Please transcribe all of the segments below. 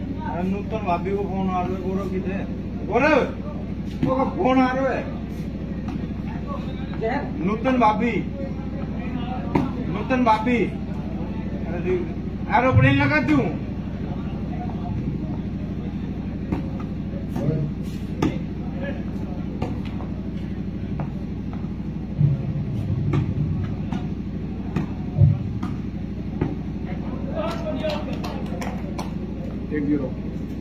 नूतन भाभी को फोन आ रहा है। गौरव किधर? गौरव को फोन आ रहा है। नूतन भाभी एरोप्लेन लगा दूं। एक 0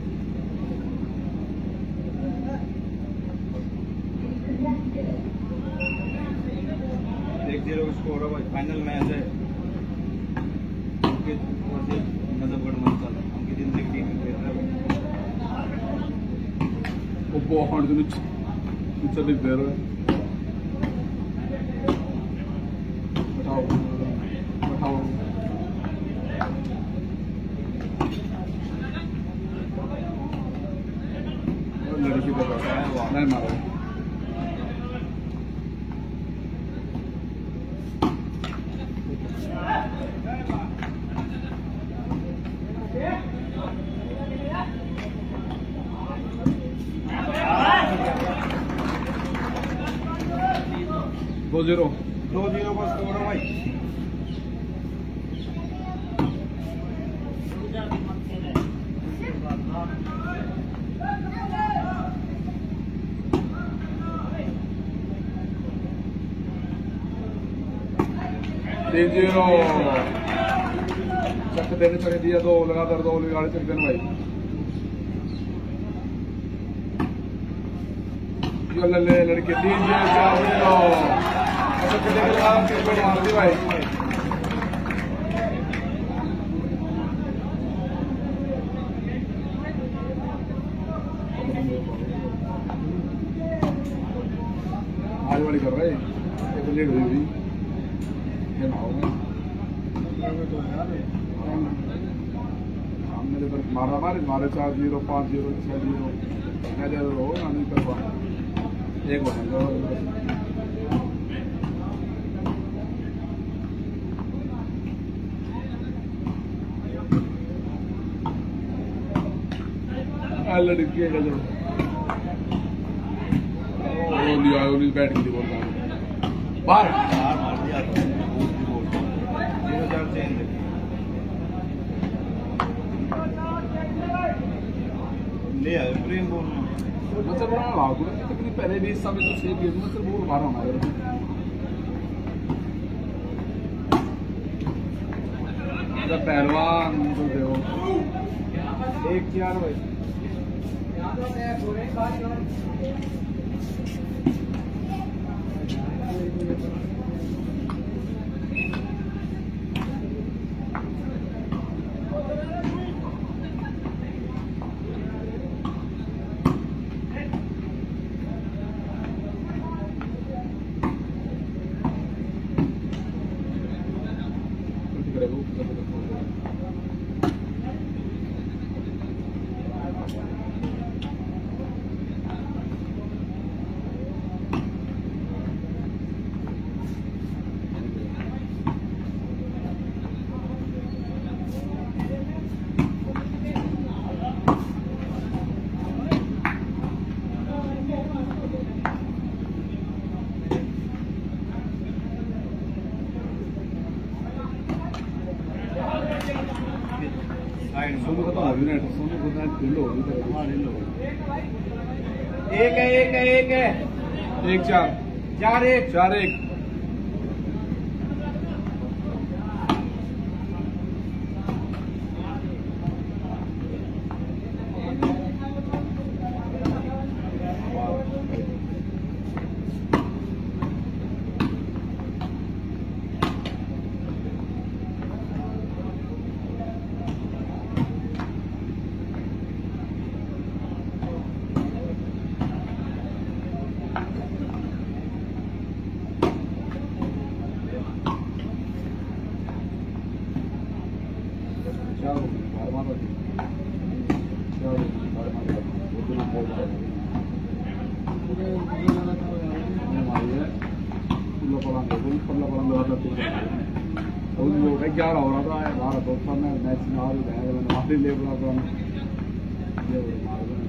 स्कोर है भाई। फाइनल मैच है नजफगढ़ मंचल उनकी जिंदगी टीम में खेल रहा है। वो बहुत चल दे रहा है। बताओ लड़की को नहीं मारो। दो 0 का स्कोर है भाई। तीन 0 चक देने चक दिया। 2 लगातार 2 गाड़ी चक देने भाई। ले लड़के 3 0 4 0 मार दी भाई। आज वाली कर रहे लेट हुई भी हमने मारा मारे 4 0 5 0 6 0 हो ना नहीं कर पा एक बार लड़की है जब बैठ के बोल रहा बाहर मार दिया 0-4 चेंज। ले आए प्रेम बोलना मतलब बड़ा लागू है कि पहले भी इस समय तो सेफ गेम में सिर्फ वो मारा हमारे पहलवान तो देखो 1-4 भाई। सोनू का तो यूनाइट सोनू को ढिल्लो हो हाँ ढिल्लो। एक है 1-4 4-1 क्या हो रहा था हमारा दोस्तों ने मैच ना ये वो मार दो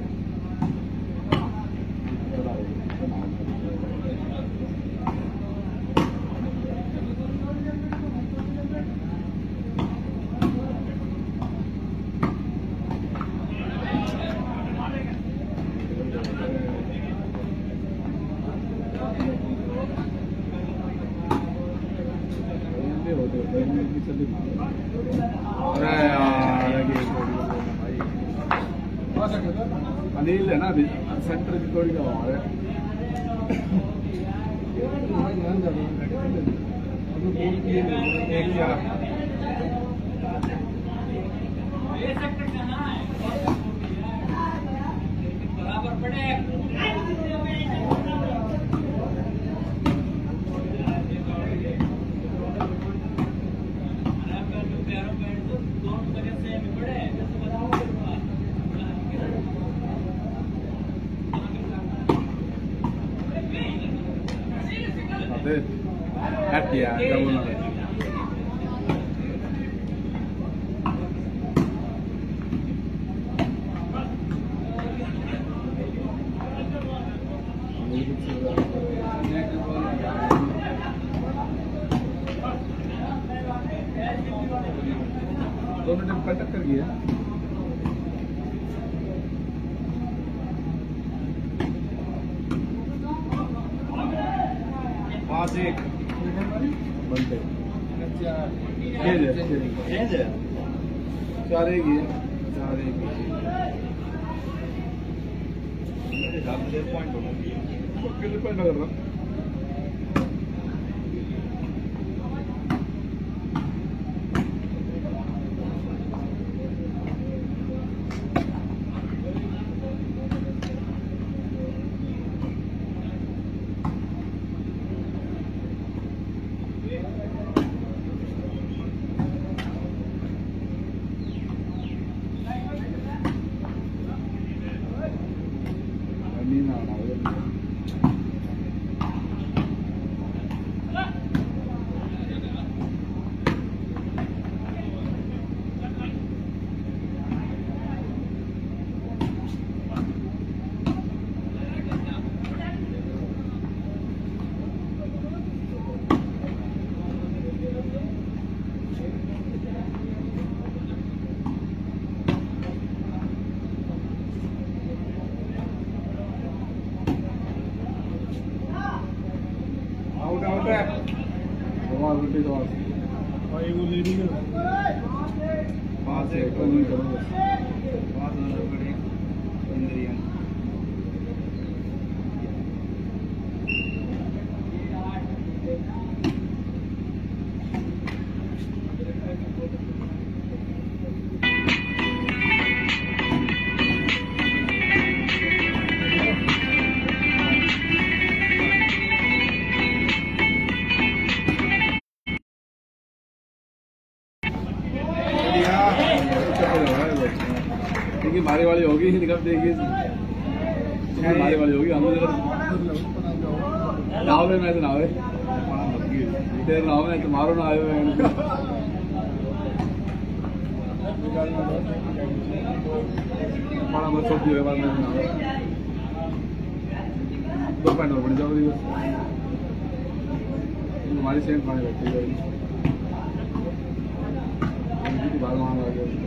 अरे यार अनिल है ना सेंटर की थोड़ी का हमारे एक क्या बराबर पड़े hati ya, nggak boleh. दोनों जब कटक कर गया 5-1 बनते चेंज है 4-1 ही है 4-1 मेरे हिसाब से पॉइंट होगा कितने पॉइंट लग रहा मारे वाली होगी कब देगी मारे वाली होगी हम नावे मैं तो नावे तेरे नाव में तो मारो ना आए हुए बड़ा बच्चों की बाद में 2 पॉइंट और बढ़ जाओ हमारी सेंट पानी लगती है बार वहाँ आ गया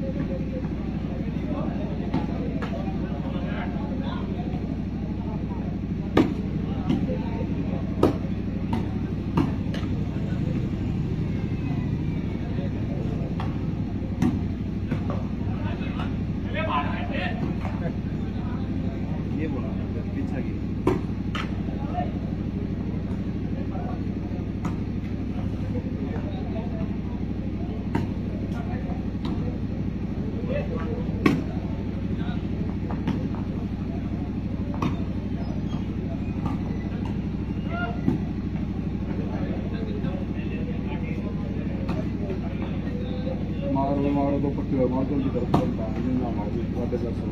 मारो तो पट्टी और मारो की तरफ चलता है ना मारो वादे कर सुना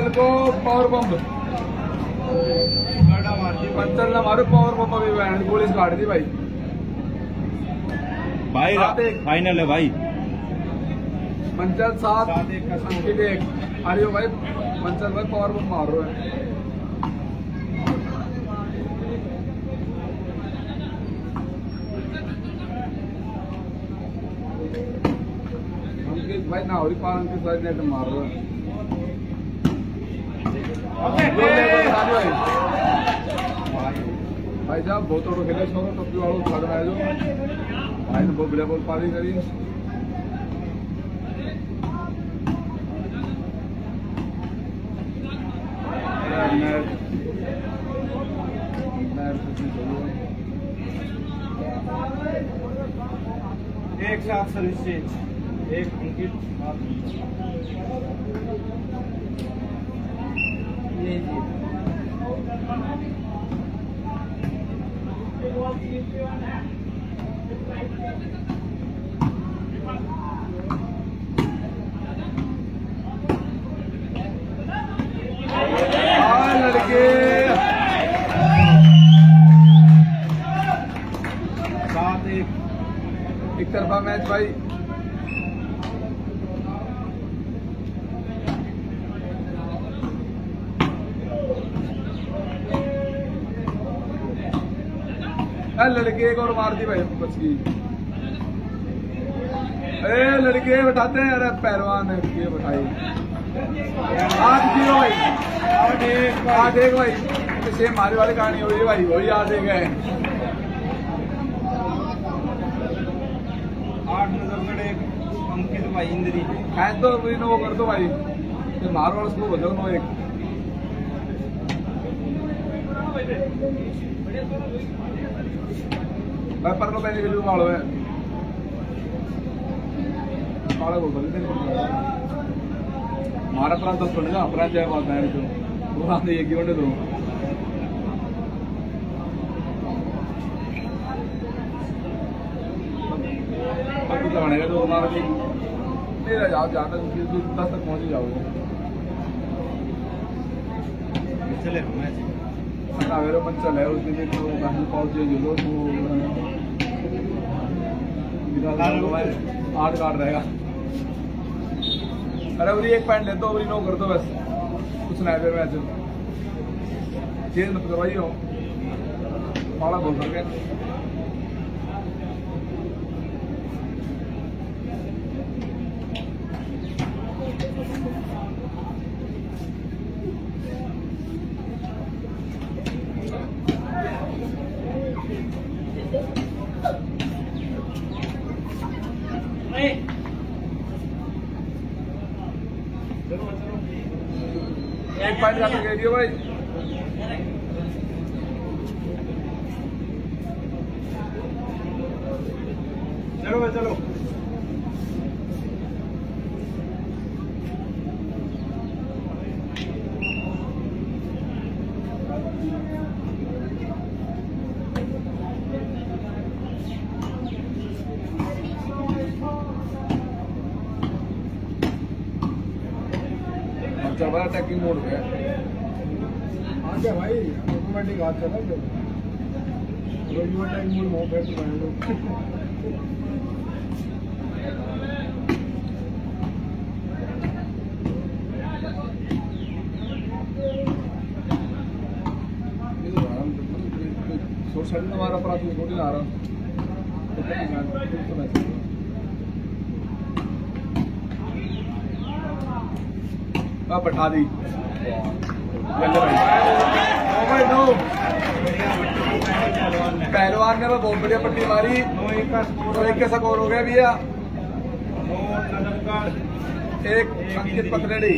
पंचल को पावर बम पंचल ना मारो पावर बम अभी बहन गोली से काट दी भाई भाई फाइनल है भाई पंचल 7 अंकित 1 अरे भाई पंचल भाई पावर बम मार रहे हैं अंकित भाई ना पार अंकित भाई नेट मार रहे हैं भाई साहब बहुत ऑटो खेले छोड़ो टप्पी वालों छाड़ रहा है जो भाई ने बहुत बढ़िया बॉल पारी करी एक साथ सर्विस एक अंकित लड़के साथ एक तरफा मैच भाई लड़के एक और मार दी भाई बच गई अरे लड़के बैठाते हैं अरे पहलवान है ये बैठाई 8-0 भाई 8-1 भाई सेम हमारे वाली कहानी हुई भाई वही 8-1 है 8 नजर अंकित भाई इंद्री है तो वो कर दो भाई मारो वाला उसको बदलो 9-1 भाई पर पहले वीडियो मारो है मारा बोल बंद मारा प्रांत 10 पड़ेगा प्रांत जाए बात है तो वो प्रांत एक ही बंदे दो अब तो आने का तो हमारा मेरा जाओ जाना 10 तक पहुंच जाओगे चले मैच अगर पंचल है उसके लिए तो गांधी पहुंचे जो लोग वो 8 कार्ड रहेगा अरे उरी 1 पॉइंट ले दो उरी 9 कर दो बस कुछ ना है मैच चेंज मत करवाइए हो माला बोल करके एक पॉइंट का कह दियो भाई चलो भाई चलो चल रहा अटैकिंग मोड पे आगे भाई ऑटोमेटिक हाथ चला जब अटैकिंग मोड पे तो सोशल में हमारा अपराध थोड़ी ना आ रहा बैठा दी पहलवान ने बहुत बढ़िया पट्टी मारी तो 1 का स्कोर हो गया भैया एक अंकित पथरेड़ी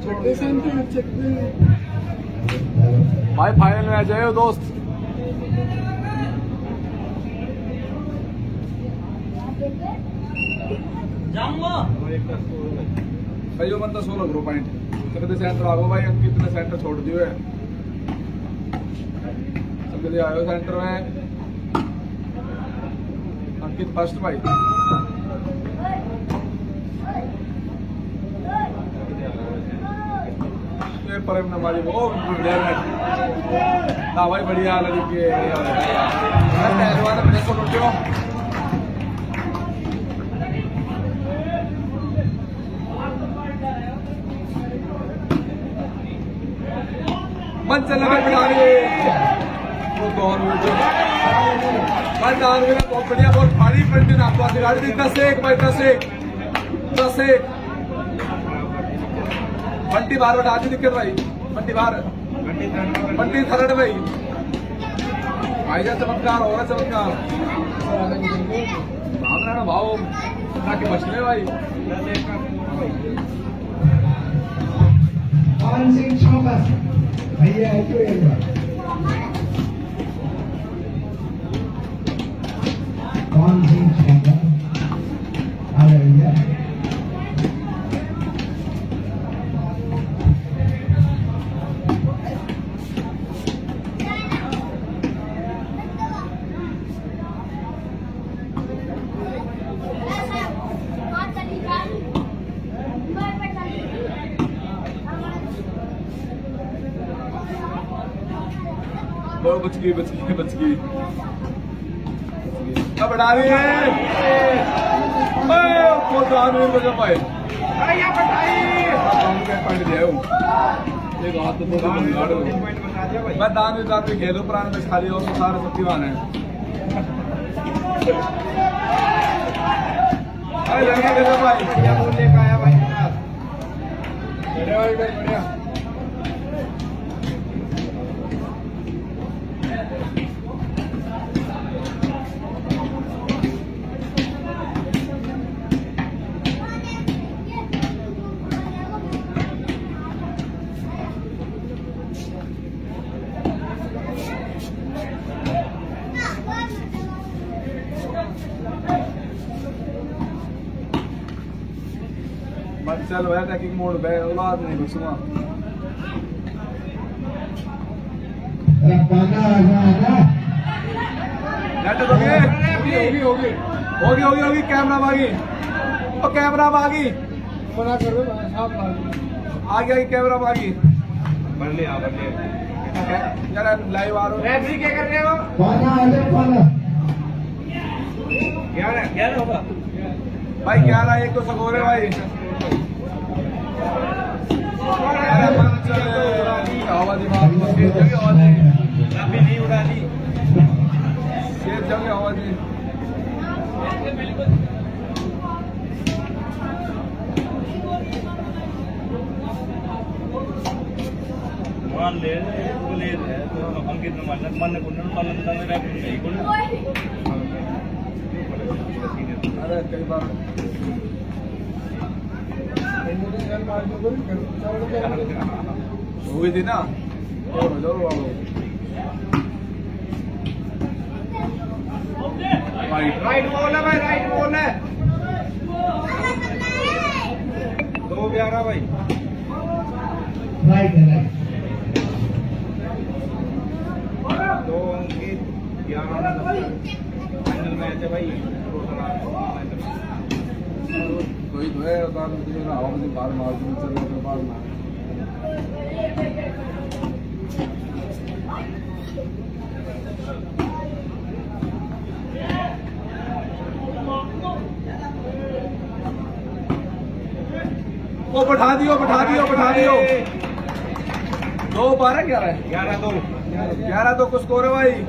भाई फाइनल में आ जाए दोस्त। भाई वो बंदा 16 करो पॉइंट सबके सेंटर आगो भाई। अंकित ने सेंटर छोड़ दियो है, सबके आयो सेंटर में। अंकित फर्स्ट भाई। पर हमारी वो भाई बढ़िया लगी के मन चल बहुत बढ़िया बहुत भारी पेंटिंग आपको गाड़ी दी 10-1 भाई 10-1 बंटी बाहर बटा दी दिक्कत भाई। बंटी बाहर बंटी थर्ड भाई। भाई जा चमत्कार हो रहा चमत्कार ना भाव के मछले भाई। भैया कौन सी भैया बच गई अब बढ़ा रही है मैं दान में खेलो प्राण में खाली और सारे शक्तिवान है। भाई बढ़िया चल भाई टैकिंग मोड पे औलाद नहीं घुसूंगा। होगी कैमरा भागी और कैमरा भागी मना कर दो आगे कैमरा भागी बढ़ लिया यार लाइव आ रहा रेफरी क्या कर रहे हो? क्या होगा भाई 11-1 तो सकोरे भाई। अभी नहीं उड़ा दी आवाज मान ले हम कितना मन अरे कई बार हो गई थी ना राइट बॉल है भाई राइट बॉल है 2-11 भाई राइट दो अंकित 11 फाइनल मैच है भाई। कोई तो है हवा में बाहर मार चल बाहर मार वो बैठा दियो 2-12-11 को स्कोर है भाई।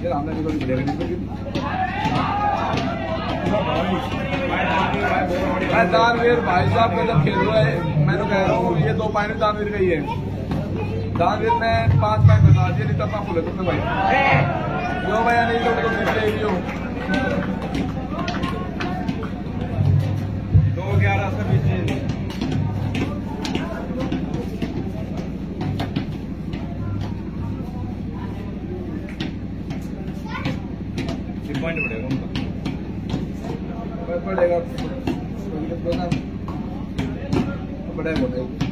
ये हमने निकल के मैं दानवीर भाई साहब का जब खेल रहा है मैं तो कह रहा हूँ ये 2 पॉइंट दानवीर का ही है। दानवीर ने 5 पॉइंट बता दिए नहीं तब मैं बोले तुमने भाई जो भैया नहीं तो 2-11 से पीछे पॉइंट बढ़ेगा उनका बढ़ेगा बढ़ेगा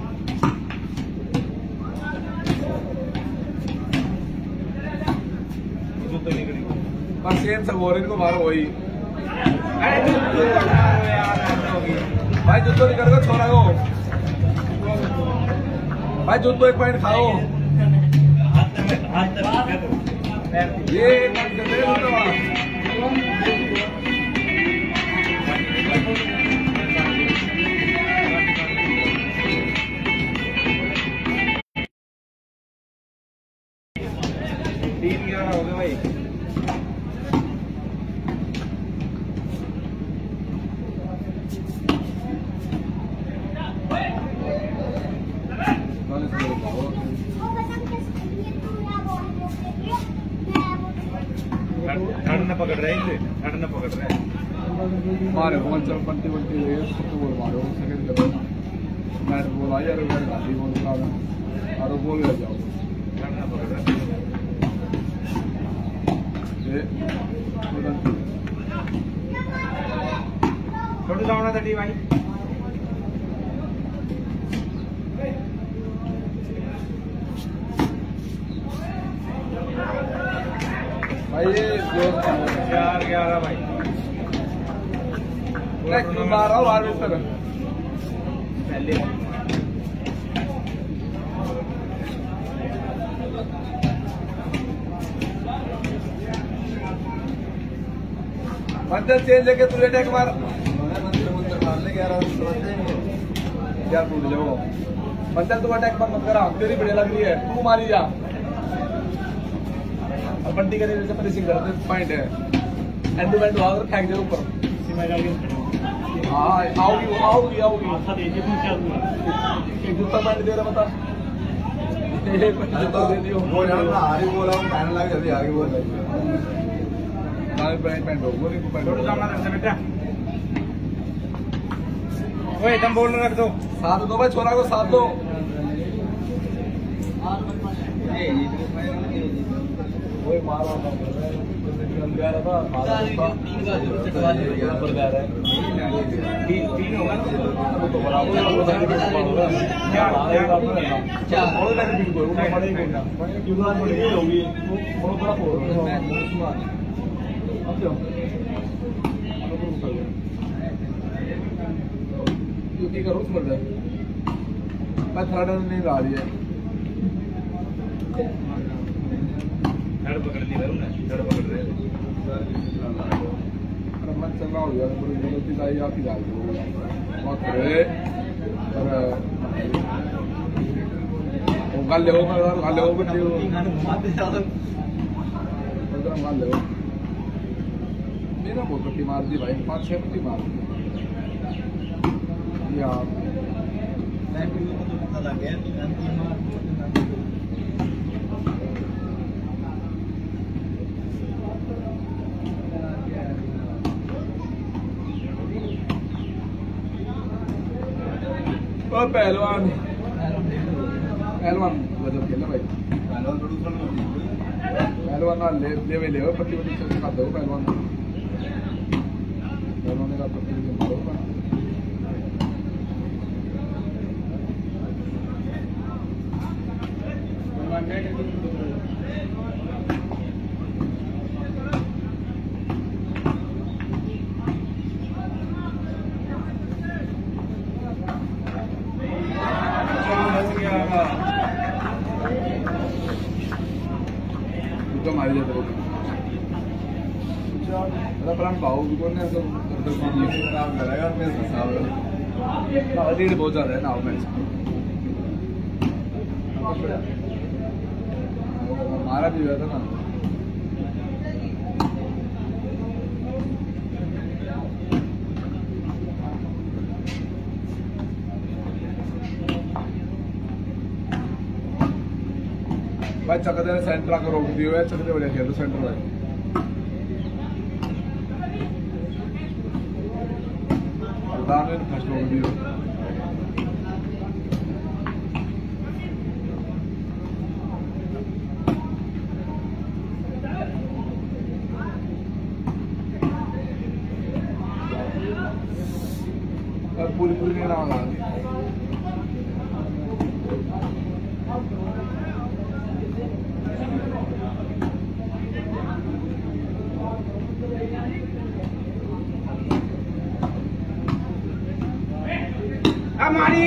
बस सेम सब हो इनको मारो वही भाई जुत्तो निकल कर छोड़ा को भाई जुत्तो 1 पॉइंट खाओ ये हो गया भाई पकड़ रहे हैं ठंड पकड़ रहे हैं मारे बॉल चल पंटी बंटी ले तो बोल मारो सेकंड कर बैट बॉल आ यार बैट गाड़ी बॉल का और बॉल ले जाओ ठंड पकड़ रहे ये छोटे जाओ ना तटी भाई भाई ये 4-11 भाई मैं मार रहा हूँ बार तक पहले मंदिर चेंज लेके तुझे अटैक मार यार टूट जाओ मंदिर तू अटैक मत करा तेरी बढ़िया लग रही है तू मारी जा और बंटी का से फिनिशिंग कर दे पॉइंट है एंड टू एंड वावर फेंक दे ऊपर हाँ आओगी एक जूता पॉइंट दे रहा बता एक जूता दे दियो बोल आगे बोला हूँ पैन लगा जल्दी आगे बोल पैंट हो बोली छोटे जाओ ना बेटा ओए तुम बोल रख दो साथ दो भाई छोरा को साथ दो वही मारा मैं थर्ड नहीं ला रही है धड़ पकड़ ली वरुण ने धड़ पकड़ रहे मन चलना हो गया पूरी गलती लाई आप ही डाल दो गाल ले बच्चे गाल ले मेरा बहुत पट्टी मार दी भाई 5-6 पट्टी मार दी यार पहलवान गजब खेला भाई पहलवान ना ले पट्टी से खा दो पहलवान ने का पट्टी मारो मारी जाते प्राण भाव भी कौन है रीड बहुत ज्यादा है ना मैच मारा भी हुआ था ना भाई चकदे ने सेंटर आकर रोक दियो है, चकदे बढ़िया खेल सेंटर भाई। दाने ने फर्स्ट रोक दियो। पूरी पूरी नहीं लगा दी। हमारी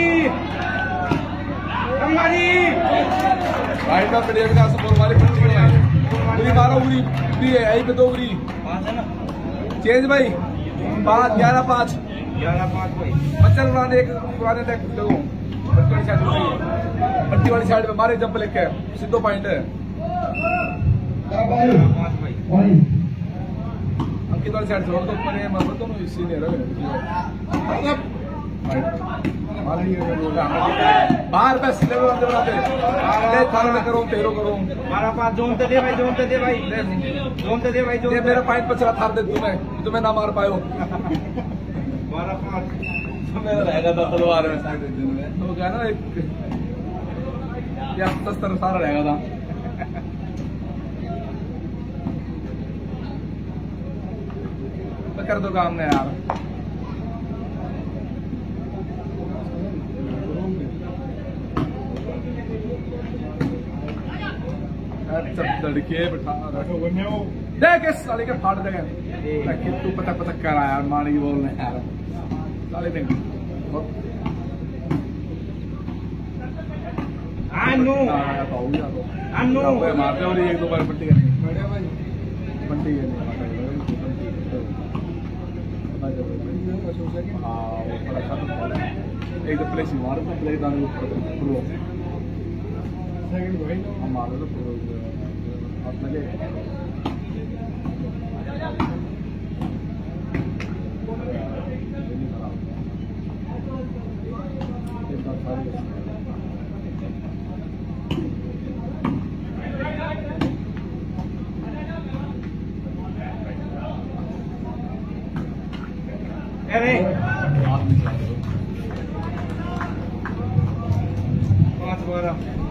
राइट ऑफ बढ़िया विकास बोल वाली पट्टी बनाई। पूरी मारो पूरी पूरी है यही पे दो पूरी। पाँच है ना? चेंज भाई 5 11 5 11-5 भाई। बच्चन पुराने एक पुराने टैक देखो पट्टी वाली साइड पे मारे जंप लेके सीधो पॉइंट है। 5 भाई। अंकित वाली साइड छोड़ दो ऊपर है मत तो नो इसी ने रहे बाहर पे सीधे बनाते ले थाने करो तेरो करो 12-5 जोन तो दे भाई, जोन तो दे भाई, जोन तो दे भाई, जोन। ये मेरा पॉइंट पर चला थार दे तुम्हें ना मार पायो 12-5 मेरा रहेगा था तलवार में तो क्या ना एक या 70 सारा रहेगा था। कर दो काम ने यार। लड़के बिठा देख इस साले के फाड़ देगा तू पतक पतक कर यार मार की बोल रहे यार साले ने मारते और एक दो बार पट्टी करेंगे पट्टी एक तो प्लेस मारो तो प्लेस डाल मारो तो लगे अरे 5-12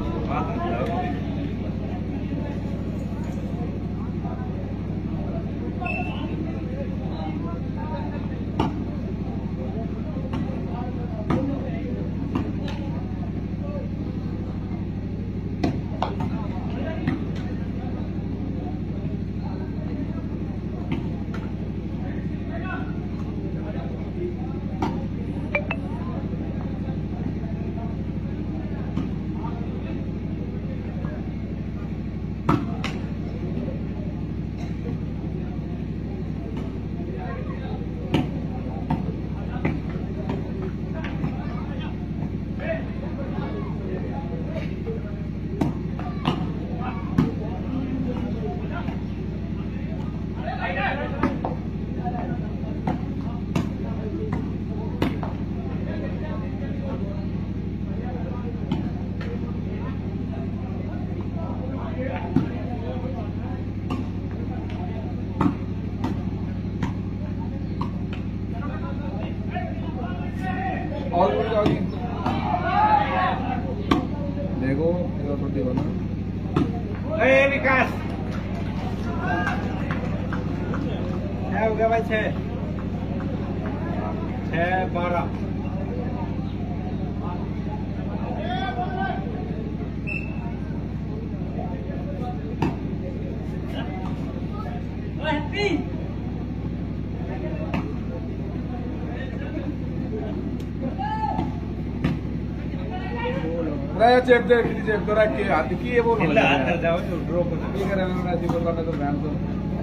और देखो पट्टी बना विकास क्या हो गया भाई? 6-12 रहा चेप दे चेप तो रख के हाथ की ये बोल इल्ला अंदर जाओ जो ड्रॉ कर ये करे मैंने ऐसी बोल रहा तो बैंड तो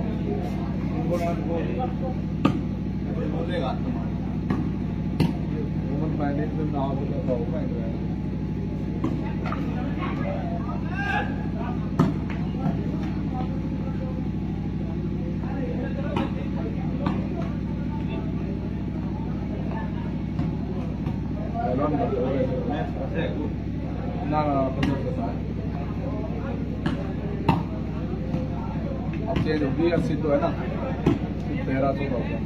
बोलेगा वुमन फाइनेंस में नाव तो का होगा ना ना अब चेंज होगी, 80 तो है ना, 1300 का होगा।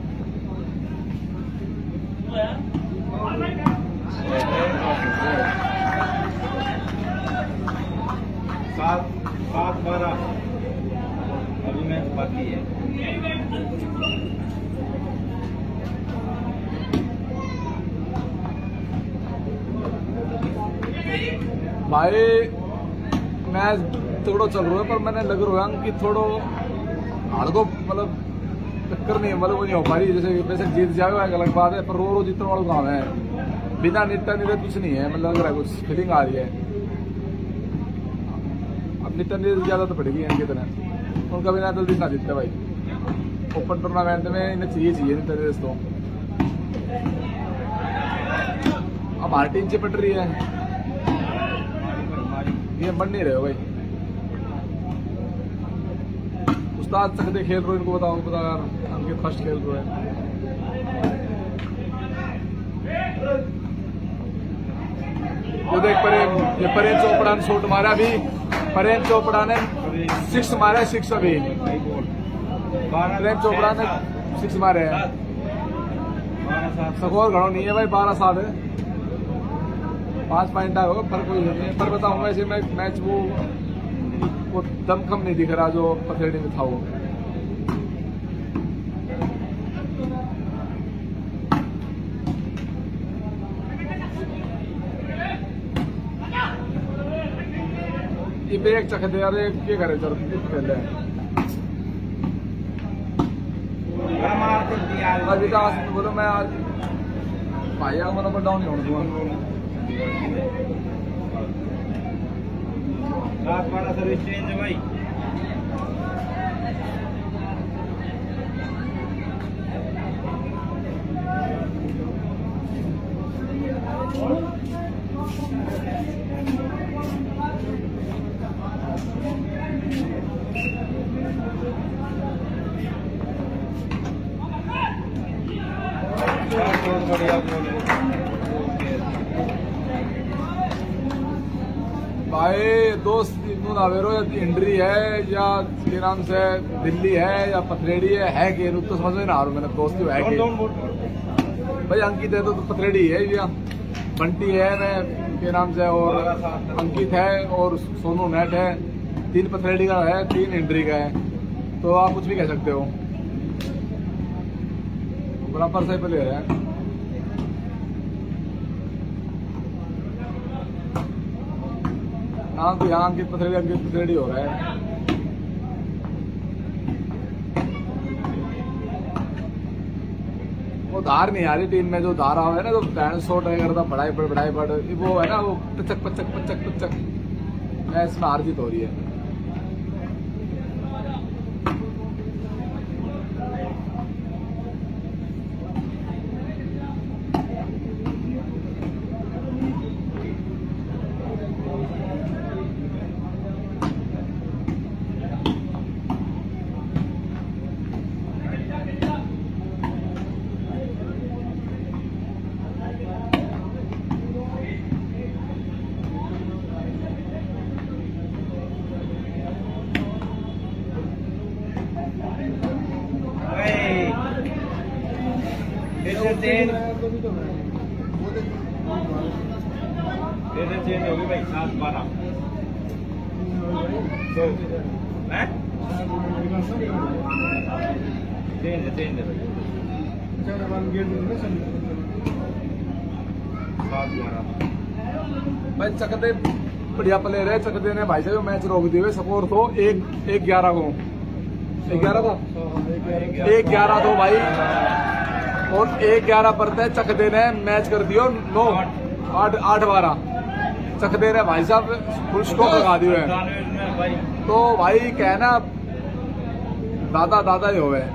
7-12 अभी मैच बाकी है। भाई मैच तगड़ो चल रहा है, पर मैंने लग रहा है कि थोड़ो हार को मतलब टक्कर नहीं, मतलब वो नहीं हो पा रही। जैसे वैसे जीत जाएगा एक अलग बात है, पर रो जीतने वाला काम है, बिना निट्टा निरे कुछ नहीं है। मतलब लग रहा है कुछ फीलिंग आ रही है। अब निट्टा निरे ज्यादा तो पड़ेगी इनकी तरह, उनका बिना जल्दी ना जीतते भाई। ओपन टूर्नामेंट में इन्हें चाहिए निट्टा निरे तो। अब हमारी टीम चिपट रही है, ये बन नहीं रहे हो भाई। उस्ताद सकते खेल रहे हो, इनको बताओ, बता यार हमके फर्स्ट खेल रहे हैं। तो देख परेम चोपड़ा ने शॉट मारा अभी, परेम चोपड़ा ने 6 मारा, 6 अभी परेम चोपड़ा ने 6 मारे हैं। स्कोर घणो नहीं है भाई, 12-7 है, 5 पॉइंट होगा, फर्क कोई नहीं है। पर बताऊँ वैसे मैच वो दमखम नहीं दिख रहा जो पथरेडी में था वो। ये बैग चख दे यार, क्या करे चल पहले बोलो मैं आज भाई का नंबर डाउन नहीं होना दूंगा। 7-12 सर्विस चेंज है भाई। बढ़िया भाई दोस्त नावेरो इंड्री है या के नाम से दिल्ली है या पथरेडी है कि तो समझ में ना आ रहा मैंने दोस्त है कि भाई। अंकित है तो पथरेडी है, या बंटी है मैं के नाम से, और अंकित है और सोनू नेट है। 3 पथरेडी का है, 3 इंड्री का है, तो आप कुछ भी कह सकते हो। बराबर से प्लेयर है। हाँ तो यहाँ अंकित पथरेडी हो रहा है। वो धार नहीं आ रही टीम में, जो धार हुआ है ना, जो बैंड शॉट है करता बढ़ाई पड़ वो है ना, वो पचक मैच में हार जीत हो रही है। चेंज होगी भाई। 7-12 चेंज है भाई। चकदे बढ़िया प्लेयर है, चकदे ने भाई साहब मैच रोक दिए हुए। स्कोर तो 1-11 को 11 था, 1-11 तो भाई, और 1-11 पर चकदे ने मैच कर दियो 9-8-12। चकदे ने भाई साहब फुल स्टॉप लगा दिए है। तो भाई कहना दादा ही होवे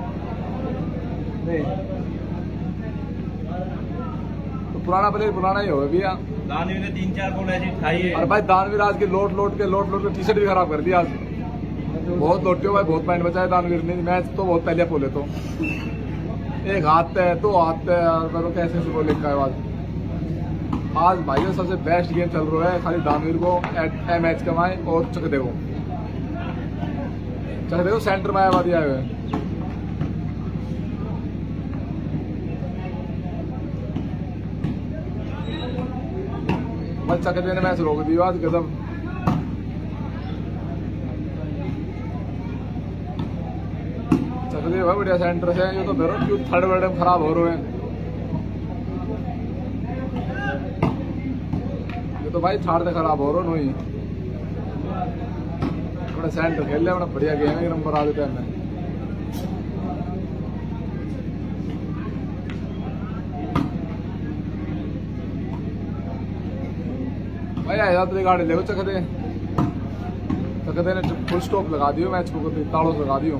तो पुराना प्लेयर पुराना ही होगा भैया। दानवीर ने 3-4 गोल ऐसी खाई है। और भाई दानवीर आज के लोट के टी शर्ट भी खराब कर दिया आज। बहुत लोटे हो भाई, बहुत पॉइंट बचाए दानवीर ने। मैच तो बहुत पहले बोले तो एक हाथ है, 2 हाथ है, और कैसे बोले का आज भाई सबसे बेस्ट गेम चल रहा है। खाली दानवीर को मैच कमाए और चकदे को चल देखो सेंटर में आया दिया हुआ है। बच्चा कहते मैच रोक दिया आज कदम चकदे भाई बढ़िया सेंटर से ये तो फिर क्यों थर्ड वर्ड खराब हो रहे हैं। ये तो भाई छाड़ दे खराब हो रहे नहीं अपने सेंटर खेल लिया अपना बढ़िया गेम है नंबर आ देते हैं। भाई आया तो गाड़ी देखो चकदे ने फुल स्टॉप लगा दियो मैच को तालों लगा दियो।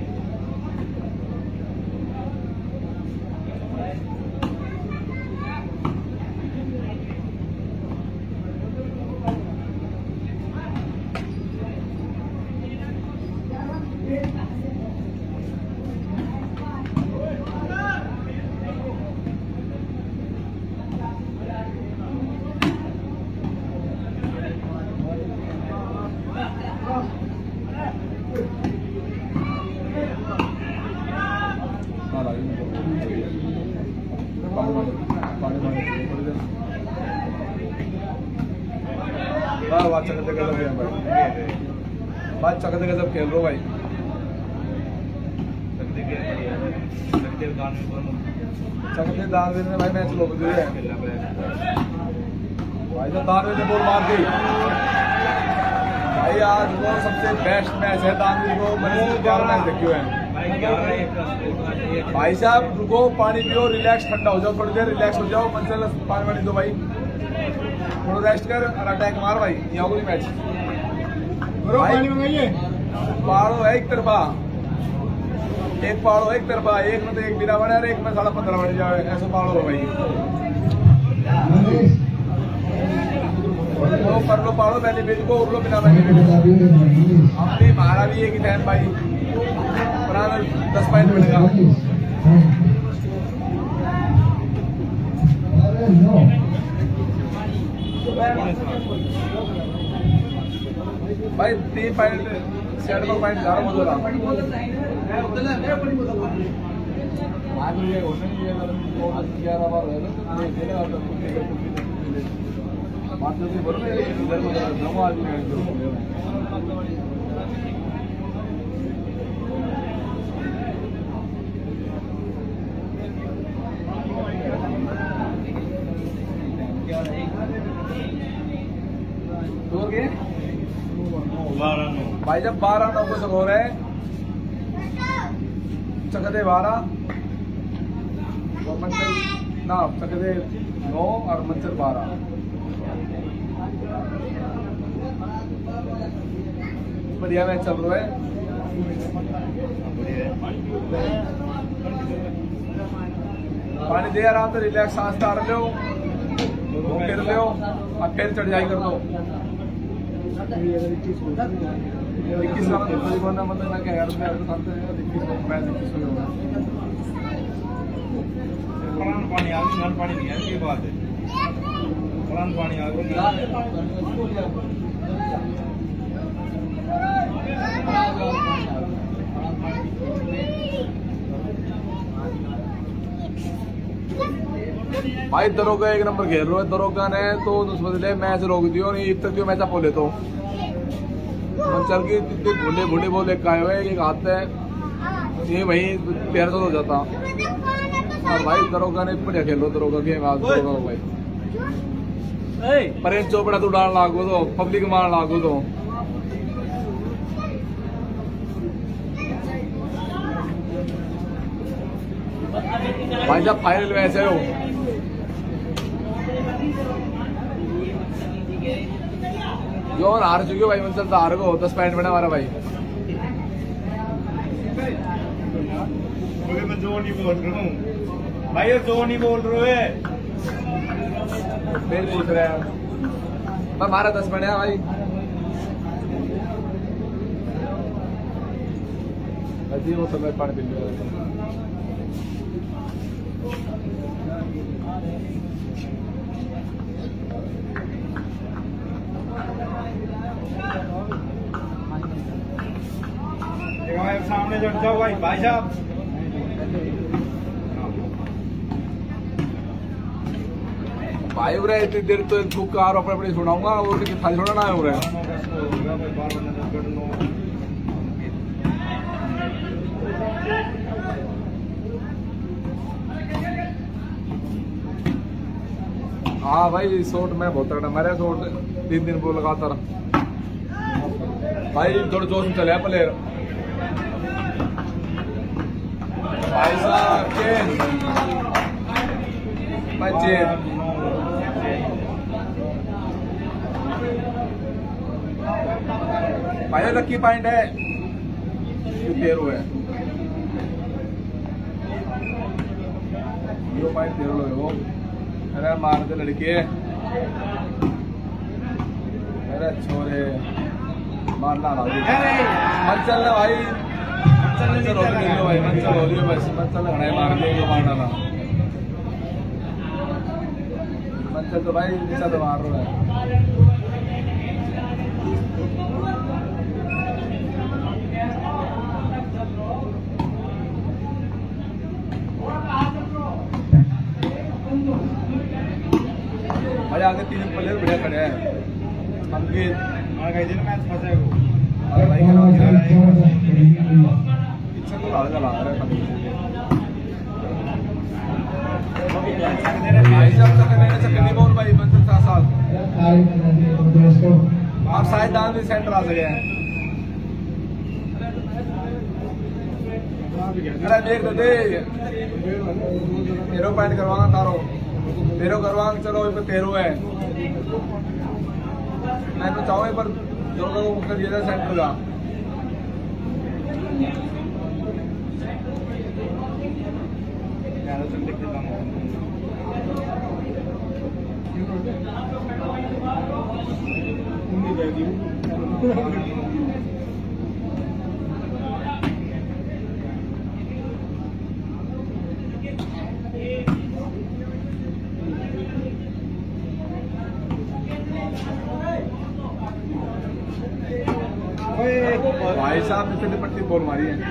चकदे गजब खेल रहे भाई। चकदे दानवीर ने भाई मैच रोक दिया है भाई। तो दानवीर ने बॉल मार दी भाई। आज वो सबसे बेस्ट मैच है दानवीर को मैंने 11 मैच देखे हुए हैं भाई साहब। रुको पानी पियो रिलैक्स ठंडा हो जाओ थोड़ी देर रिलैक्स हो जाओ। मंजिल पानी वानी दो भाई थोड़ा रेस्ट कर और अटैक मार भाई। यहाँ कोई मैच पानी मंगाइए। पहाड़ो है एक तरफा एक पहाड़ो एक तरफा एक में तो एक बिना बने और एक में 15.5 बन जाए ऐसा पहाड़ो हो भाई। वो कर लो पहाड़ो बेनिफिट को उड़ लो बिना बेनिफिट। अपनी मारा भी एक ही टाइम भाई पुराना 10 पॉइंट मिलेगा भाई। 3 पॉइंट सेट में पॉइंट ज़्यादा मजा रहा भाई। जब 12-9 को स्कोर है चकदे 12 और मंचल ना चकदे 9 और मंचल 12। बढ़िया मैच चल रहा है। पानी दे आराम से रिलैक्स सांस तार लो फिर लो और फिर चढ़ाई कर दो। 21 का मतलब मैं क्या यार पानी आ गई पानी नहीं है ये बात है। पानी आ गई भाई। दरोगा एक नंबर खेल रहा है। दरोगा ने तो बदले मैच रोक दियो नहीं तक जो मैच बोले तो चल के बूढ़े बूढ़े बोले आए हुए एक हाथ है ये वही पैर तो हो जाता। और भाई दरोगा ने बढ़िया खेल रहा दरोगा की आवाज भाई। परेश चोपड़ा तू डाल लागू तो पब्लिक मार लागू तो भाई जब फाइनल में ऐसे हो जो हार चुके हो भाई। मंचल हार को 10 पॉइंट बना हमारा भाई। मैं जो नहीं बोल रहा हूँ भाई ये जो नहीं बोल रहे फिर पूछ रहे हैं हमारा 10 पॉइंट है भाई। वो सब पानी पी में चढ़ जाओ भाई साहब। भाई उरे इतनी देर तो एक बुक कार अपने अपने सुनाऊंगा और कि थाली छोड़ना है उरे। हाँ भाई शॉट में बहुत तगड़ा मारा शॉट 3 दिन वो लगातार भाई थोड़ा जोश में चले प्लेयर भाई साहब चेंज भाई लक्की पॉइंट है 13 है 0.13 वो। अरे मार दे लड़के अरे छोरे मारना मत चलना भाई मंचल हो भाई मंचल हो रही बस मंचल घड़े मार दे मारना ना मंचल तो भाई नीचा तो मार रहा है। भाई आगे 3 प्लेयर बढ़िया खड़े हैं अंकित मैच फंसे भाई पीछे तो लाल चला रहा है भाई जब तक मैंने चक्कर बोल भाई मंजिल साथ आप शायद दान भी सेंटर आ गए हैं। अरे देख तो दे 13 पॉइंट करवाना तारो 13 करवाना चलो इस पर 13 है। मैं तो चाहूँ पर जो कर दिया सेंटर का भाई साहब पिछली पट्टी बॉल मारी है।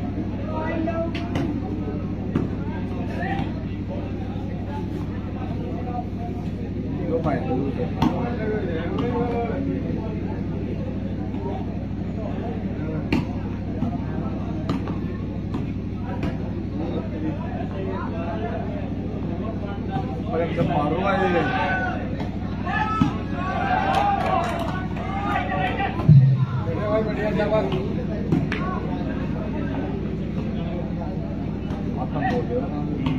जब मारूंगा ये बढ़िया जगह खत्म हो गया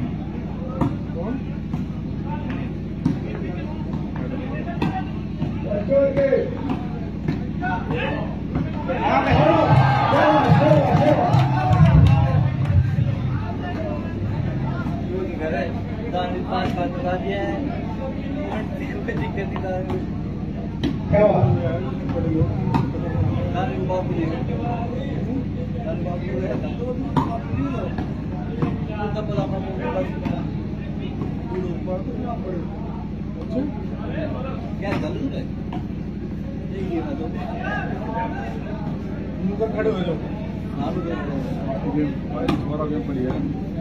खड़े हो जाओ बढ़िया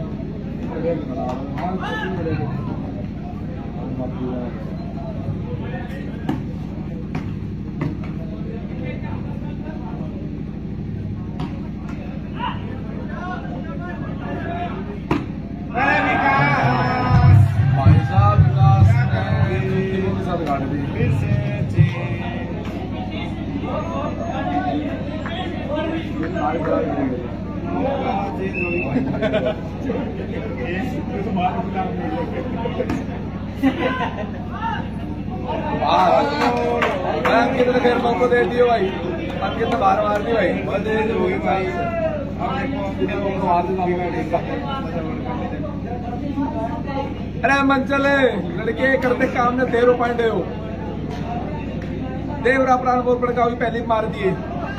भाई साहब विकास के साथ गाड़ी दी अंकित ने फिर मौको दे दियो भाई अंकित ने बाहर मार दी भाई दे दोगे भाई अरे मंचल लड़के करते काम ने 13 पॉइंट हो देवरा प्राण बोल पड़ का भी पहले मार दिए।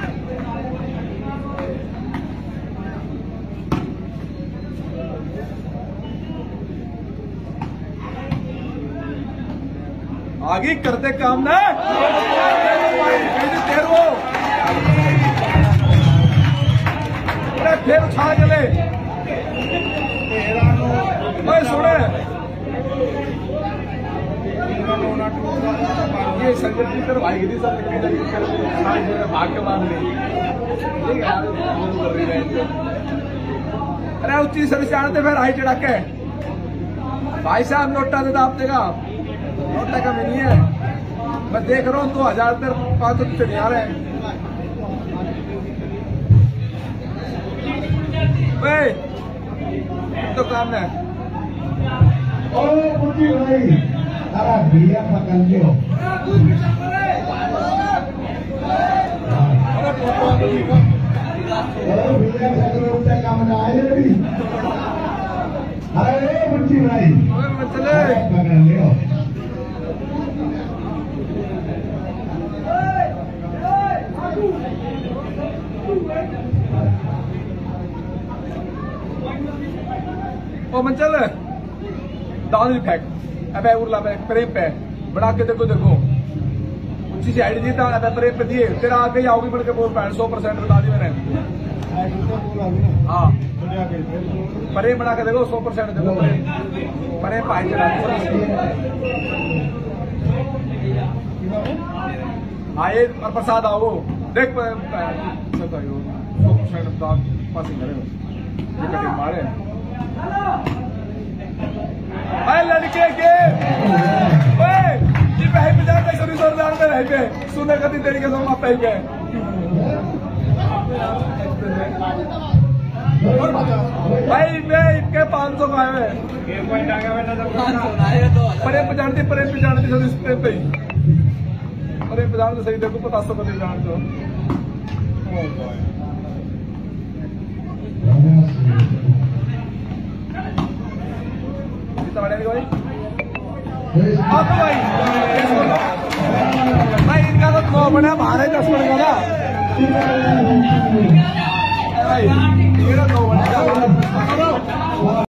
आगे करते काम ना फिर उछा चले सुने ये संजय की तरफ आएगी थी सर भाग के मार ली। अरे उच्ची सर से आने फिर आई चढ़ा के भाई साहब नोटा देता आप देगा नोटा कमी नहीं है। मैं देख रहा हूँ 2000 पर 500 चढ़ आ रहे हैं। तो काम है भाई सारा भैया पकड़ लो भैया रुपये काम आए अरे बुच्ची भाई चले पकड़ लो ओ मंचल दाल फेंक अब उरला पे प्रेम पे बना के देखो देखो ऊंची सी आईडी जीता अब प्रेम पे दिए तेरा आगे आओगी बढ़ के बोल 100% बता दी मैंने। हाँ प्रेम बना के देखो 100% देखो प्रेम पाई चला आए और प्रसाद आओ देख 100% पासिंग करे मारे अरे लड़के के ये पैसे बजाते सभी सरदार में रह गए सुने कभी तरीके से वहां पह गए भाई मैं इनके 500 का है परे पजानती सर इस पे ही परे पजान सही देखो 500 का जान दो भाई इनका तो 9 बना बाहर है 10 बनेगा ना भाई 9